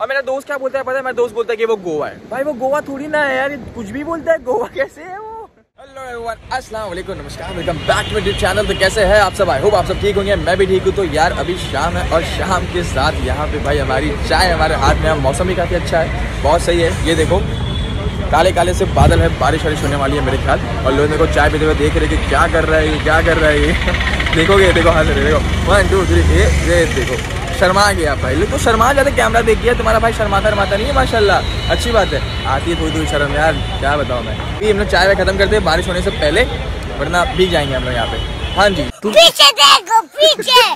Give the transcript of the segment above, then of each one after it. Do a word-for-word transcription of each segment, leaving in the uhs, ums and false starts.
मेरा दोस्त क्या बोलता है पता है? मेरा दोस्त बोलता है कि वो गोवा है। भाई वो गोवा थोड़ी ना है यार, कुछ भी बोलता है। गोवा कैसे है वो? हेलो एवरीवन, अस्सलाम वालेकुम, नमस्कार, welcome back to my channel. तो कैसे हैं आप सब? आई होप आप सब ठीक होंगे, मैं भी ठीक हूँ। तो यार अभी शाम है और शाम के साथ यहाँ पे भाई हमारी चाय हमारे हाथ में। मौसम भी काफ़ी अच्छा है, बहुत सही है। ये देखो काले काले से बादल है, बारिश वारिश होने वाली है मेरे ख्याल। और लोग मेरे को चाय पीते हुए देख रहे कि क्या कर रहा है ये, क्या कर रहा है ये। देखोगे देखो हंस रहे, देखो वन टू थ्री, ये देखो शर्मा गया भाई। लोग तो शर्मा जाते कैमरा देख गया। तुम्हारा भाई शर्माता शर्माता नहीं है माशाल्लाह, अच्छी बात है। आती है थोड़ी थोड़ी शर्म यार, क्या बताऊँ मैं। अभी हम लोग चाय खत्म करते हैं बारिश होने से पहले, वरना भीग जाएंगे हम लोग यहाँ पे। हाँ जी पीछे देखो पीछे।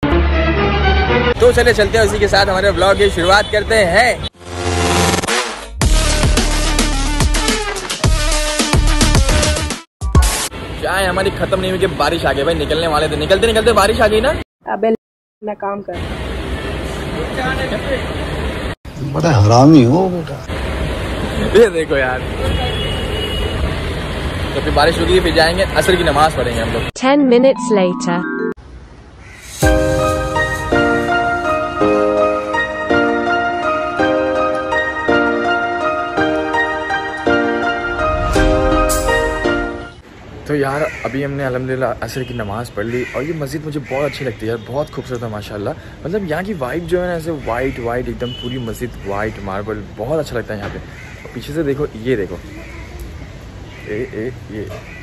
तो चले चलते हैं, उसी के साथ हमारे ब्लॉग की शुरुआत करते हैं। चाय हमारी खत्म नहीं हुई कि बारिश आ गई भाई। निकलने वाले थे, निकलते निकलते बारिश आ गई ना। अबे मैं काम कर, बड़ा हरामी हो बेटा। ये देखो यार, तो फिर बारिश रुकी, फिर जाएंगे असर की नमाज पढ़ेंगे हम लोग। Ten minutes later. तो यार अभी हमने अल्हम्दुलिल्लाह असर की नमाज़ पढ़ ली। और ये मस्जिद मुझे बहुत अच्छी लगती है यार, बहुत खूबसूरत है माशाल्लाह। मतलब यहाँ की वाइब जो है ना, ऐसे वाइट वाइट एकदम पूरी मस्जिद वाइट मार्बल, बहुत अच्छा लगता है यहाँ पे। और पीछे से देखो, ये देखो ए ए ये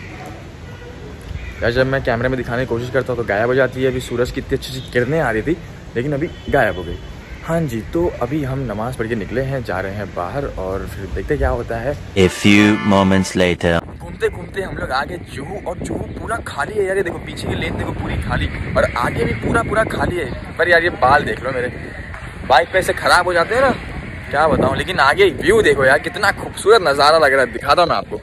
यार, जब मैं कैमरे में दिखाने की कोशिश करता हूँ तो गायब हो जाती है। अभी सूरज की इतनी अच्छी अच्छी किरणें आ रही थी, लेकिन अभी गायब हो गई। हाँ जी, तो अभी हम नमाज़ पढ़ के निकले हैं, जा रहे हैं बाहर और फिर देखते क्या होता है। A few moments later. घूमते घूमते हम लोग आगे जुहू, और जुहू पूरा खाली है यार। ये देखो पीछे की लेन देखो पूरी खाली, और आगे भी पूरा पूरा खाली है। पर यार ये बाल देख लो मेरे, बाइक पे ऐसे खराब हो जाते हैं ना, क्या बताऊँ। लेकिन आगे व्यू देखो यार, कितना खूबसूरत नज़ारा लग रहा है। दिखाता हूँ मैं आपको।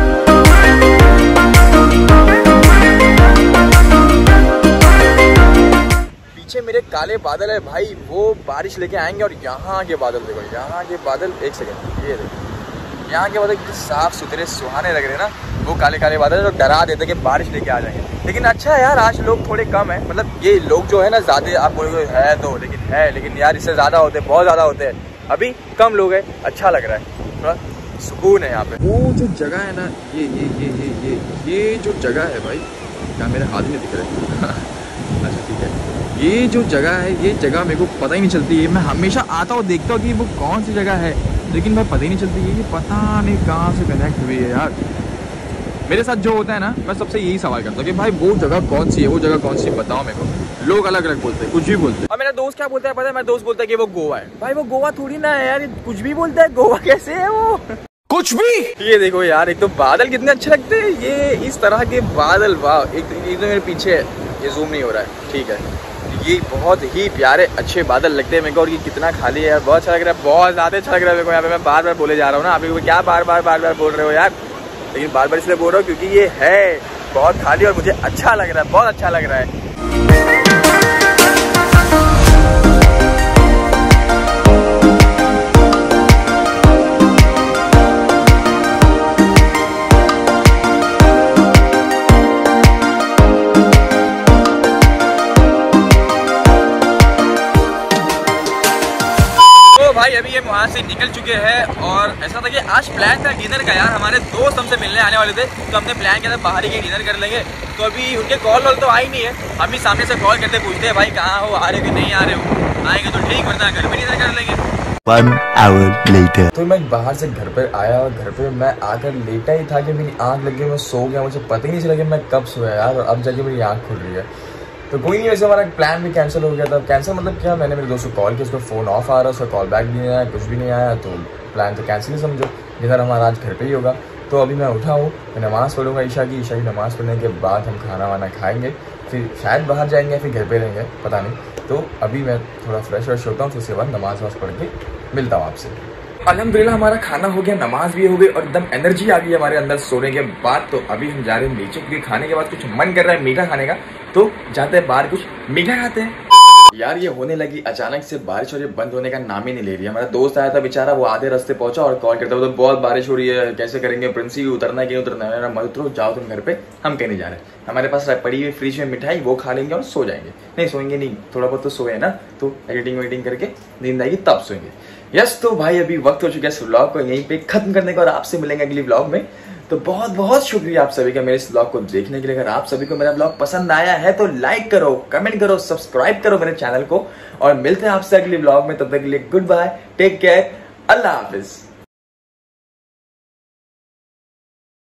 पीछे मेरे काले बादल है भाई, वो बारिश लेके आएंगे। और यहाँ के बादल देखो, यहाँ के बादल, एक सेकंड, ये देखो यहाँ के बादल कितने साफ सुथरे सुहाने लग रहे हैं ना। वो काले काले बादल जो डरा देते कि बारिश लेके आ जाएंगे। लेकिन अच्छा है यार, आज लोग थोड़े कम है। मतलब ये लोग जो है ना ज़्यादा, आप बोलोगे है तो, लेकिन है लेकिन यार इससे ज़्यादा होते हैं, बहुत ज़्यादा होते हैं। अभी कम लोग हैं, अच्छा लग रहा है, थोड़ा सुकून है यहाँ पे। वो जो जगह है ना, ये ये ये ये ये ये जो जगह है भाई, क्या मेरे हाथ में दिख रहा है? अच्छा ठीक है, ये जो जगह है, ये जगह मेरे को पता ही नहीं चलती है। मैं हमेशा आता हूँ, देखता हूँ कि वो कौन सी जगह है, लेकिन मैं पता ही नहीं चलती है। ये पता नहीं कहाँ से कनेक्ट हुई है यार। मेरे साथ जो होता है ना, मैं सबसे यही सवाल करता हूँ कि भाई वो जगह कौन सी है, वो जगह कौन सी है, बताओ मेरे को। लोग अलग अलग बोलते हैं, कुछ भी बोलते हैं। और मेरा दोस्त क्या बोलता है पता है? मेरा दोस्त बोलता है कि वो गोवा है। भाई वो गोवा थोड़ी ना है यार, कुछ भी बोलता है। गोवा कैसे है वो? कुछ भी। ये देखो यार, एक तो बादल कितने अच्छे लगते हैं, ये इस तरह के बादल, वाह। एक तो ये तो मेरे पीछे है, ये जूम नहीं हो रहा है, ठीक है। ये बहुत ही प्यारे अच्छे बादल लगते हैं मेरे को। और ये कितना खाली है यार, बहुत अच्छा लग रहा है, बहुत ज़्यादा अच्छा लग रहा है मेरे को। यहाँ पे मैं बार बार बोले जा रहा हूँ ना, आप लोग क्या बार बार बार बार बोल रहे हो यार। लेकिन बार बार इसलिए बोल रहा हूँ क्योंकि ये है बहुत खाली और मुझे अच्छा लग रहा है, बहुत अच्छा लग रहा है। भाई अभी ये वहाँ से निकल चुके हैं। और ऐसा था कि आज प्लान था डिनर का यार, हमारे दोस्त हमसे मिलने आने वाले थे, तो हमने प्लान किया था बाहर ही डिनर कर लेंगे। तो अभी उनके कॉल वॉल तो आई नहीं है, हम ही सामने से कॉल करते पूछते हैं भाई कहाँ हो, आ रहे हो कि नहीं आ रहे हो। आएंगे तो ठीक, वरना घर में डिनर कर लेंगे। One hour later. तो मैं बाहर से घर पर आया और घर पे मैं आकर लेटा ही था कि मेरी आँख लग गई, मैं सो गया। मुझे पता ही नहीं चला कि मैं कब सोया यार, और अब जाके मेरी आँख खुल रही है। तो कोई नहीं, वैसे हमारा प्लान भी कैंसिल हो गया था। कैंसिल मतलब क्या, मैंने मेरे दोस्त को कॉल किया, उसका फ़ोन ऑफ आ रहा, उसका कॉल बैक भी नहीं आया, कुछ भी नहीं आया। तो प्लान तो कैंसिल ही समझो, डिनर हमारा आज घर पे ही होगा। तो अभी मैं उठा हूँ, मैं नमाज़ पढ़ूंगा ईशा की। ईशा की नमाज़ पढ़ने के बाद हम खाना वाना खाएंगे, फिर शायद बाहर जाएंगे, फिर घर पे रहेंगे, पता नहीं। तो अभी मैं थोड़ा फ्रेश व्रेश होता हूँ, फिर उसके बाद नमाज़ वाज पढ़ के मिलता हूँ आपसे। अल्हम्दुलिल्लाह हमारा खाना हो गया, नमाज भी हो गई और एकदम एनर्जी आ गई हमारे अंदर सोने के बाद। तो अभी हम जा रहे हैं नीचे, क्योंकि खाने के बाद कुछ मन कर रहा है मीठा खाने का, तो जाते हैं बाहर कुछ मीठा खाते हैं। यार ये होने लगी अचानक से बारिश, और ये बंद होने का नाम ही नहीं ले रही है। हमारा दोस्त आया था बेचारा, वो आधे रास्ते पहुंचा और कॉल करता तो बहुत बारिश हो रही है, कैसे करेंगे प्रिंसी, उतरना है कि उतरना है। मत उतरो, जाओ तुम घर पे, हम कहीं नहीं जा रहे। हमारे पास पड़ी हुई फ्रिज में मिठाई, वो खा लेंगे और सो जाएंगे। नहीं सोएंगे नहीं, थोड़ा बहुत तो सोए ना, तो एडिटिंग वेडिटिंग करके नींद आएगी तब सोएंगे। यस तो भाई अभी वक्त हो चुका है इस व्लॉग को यहीं पे खत्म करने का और आपसे मिलेंगे अगली व्लॉग में। तो बहुत बहुत शुक्रिया आप सभी का मेरे इस व्लॉग को देखने के लिए। अगर आप सभी को मेरा व्लॉग पसंद आया है तो लाइक करो, कमेंट करो, सब्सक्राइब करो मेरे चैनल को और मिलते हैं आपसे अगली व्लॉग में। तब तक के लिए गुड बाय, टेक केयर, अल्लाह हाफिज।